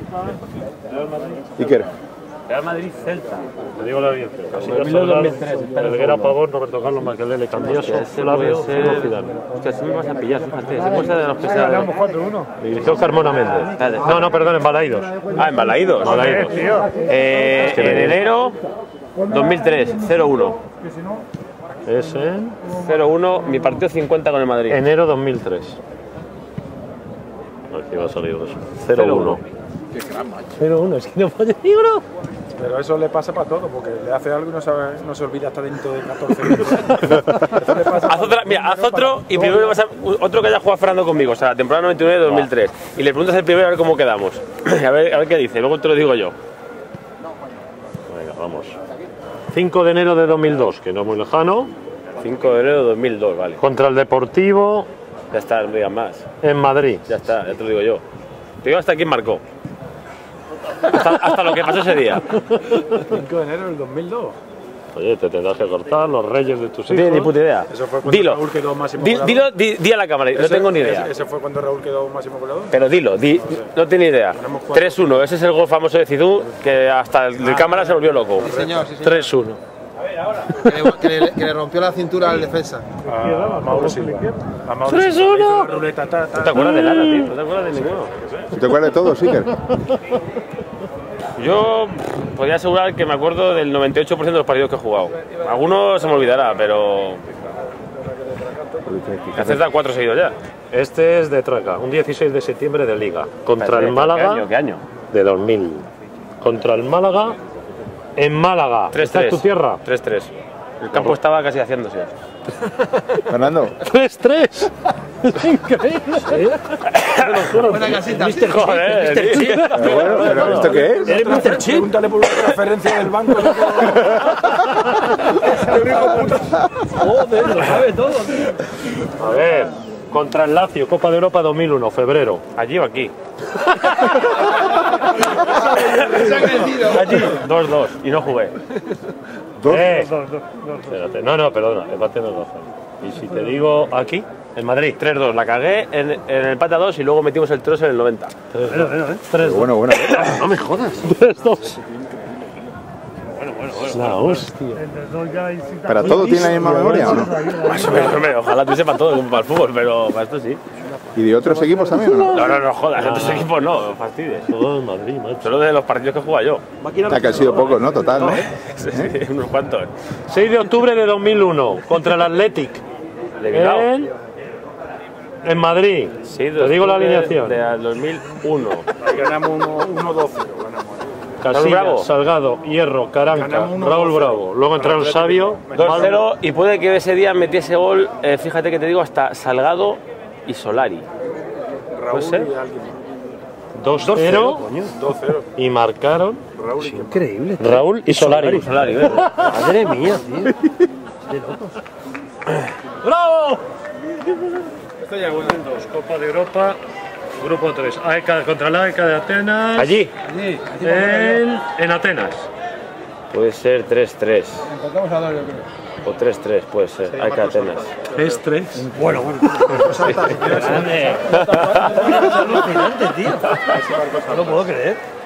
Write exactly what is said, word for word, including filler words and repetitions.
Iker. Real Madrid Celta. Te digo la audiencia. dos mil tres. Helguera, Pavón, Roberto Carlos, Makelele, Candioso, Flavio, Figo, Zidane. Hostia, si me vas a pillar, fíjate. Se puede ser de los que se Dirigió Carmona Méndez. No, no, perdón, en Balaídos. Ah, en Balaídos. Balaídos. Eh, en enero dos mil tres, cero uno. Es en cero uno, mi partido cincuenta con el Madrid. enero dos mil tres. Aquí va a salir eso. cero uno. cero uno, es que no puede decir, ¿no? Pero eso le pasa para todo, porque le hace algo y no, sabe, no se olvida hasta dentro de catorce minutos. Haz otra, mira, haz otro y primero vas a, otro que haya jugado Fernando conmigo, o sea, temporada noventa y nueve dos mil tres. Y le preguntas el primero a ver cómo quedamos. A ver, a ver qué dice, luego te lo digo yo. Venga, vamos. cinco de enero de dos mil dos, que no es muy lejano. cinco de enero de dos mil dos, vale. Contra el Deportivo. Ya está, no digas más. En Madrid. Ya está, ya te lo digo yo. Te digo hasta quién marcó. Hasta, hasta lo que pasó ese día. cinco de enero del dos mil dos. Oye, te tendrás que cortar los reyes de tus hijos. No tienes ni puta idea. Eso fue cuando dilo. Raúl quedó máximo Di, goleador. dilo, di, di a la cámara, no Ese- tengo ni idea. Ese, ese fue cuando Raúl quedó máximo goleador. Pero dilo, di, no tengo ni idea. tres uno, ese es el gol famoso de Zidou, que hasta el de cámara se volvió loco. Sí, señor, sí, señor. tres uno. Que le, que, le, que le rompió la cintura al defensa. A Mauro Silva. A Mauro tres Silva. uno. Hizo la ruleta, ta, ta, ¿No te acuerdas de nada, tío? ¿No te acuerdas de ninguno? ¿Te acuerdas de todos, Iker? Yo pff, podría asegurar que me acuerdo del noventa y ocho por ciento de los partidos que he jugado. Algunos se me olvidará, pero... Me acerta cuatro seguidos ya. Este es de Traca, un dieciséis de septiembre de Liga. Contra Espérate, el Málaga. ¿Qué año? ¿Qué año? De dos mil. Contra el Málaga. En Málaga. tres ¿Esta tres. es tu tierra? tres tres. El campo estaba casi haciéndose. Fernando. tres tres. Es increíble. Buena casita. Joder, tío. Pero bueno, ¿pero esto qué es? Eres mister Chip. Pregúntale por una transferencia del banco. Joder, lo sabe todo, tío. A ver, contra el Lazio, Copa de Europa dos mil uno, febrero. ¿Allí o aquí? Se ha crecido. Allí. dos dos. Y no jugué. ¿Dos? Eh, Espérate. No, no, perdona, empate no razón. Y si te digo aquí, en Madrid. tres dos. La cagué en, en el empate a dos y luego metimos el trozo en el noventa. tres dos. Bueno, bueno. No me jodas. tres dos. Bueno, bueno, bueno. La hostia. ¿Para todo tiene la misma memoria o no? Más o menos, hombre, ojalá tuviese para todo, como para el fútbol, pero para esto sí. ¿Y de otros equipos también o no? No, no, no jodas, otros equipos no, no fastidies. Todo en Madrid, macho. Solo de los partidos que juega yo. Ah, que han sido pocos, ¿no? Total, ¿no? Sí, sí, unos cuantos. seis de octubre de dos mil uno, contra el Athletic. De Bilbao. En, en Madrid. Sí, de Te digo la octubre alineación. De dos mil uno. Ganamos uno doce. Casillas, Bravo. Salgado, Hierro, Caranca, Ganamos uno Raúl doce. Bravo. Luego entraron Sabio, dos cero y puede que ese día metiese gol, eh, fíjate que te digo, hasta Salgado y Solari. Raúl ser? y alguien. dos cero dos cero. y marcaron Raúl y Increíble. Raúl y Solari. Solari, ¿verdad? Madre mía, tío. ¡Bravo! Dos, Copa de Europa, Grupo tres. A E K contra la A E K de Atenas. Allí. En, en Atenas. Puede ser tres tres. Empatamos a dos, yo creo. O tres tres, puede ser. Hay que Atenas. tres tres. Bueno, bueno. Grande. Es alucinante, tío. No lo puedo creer.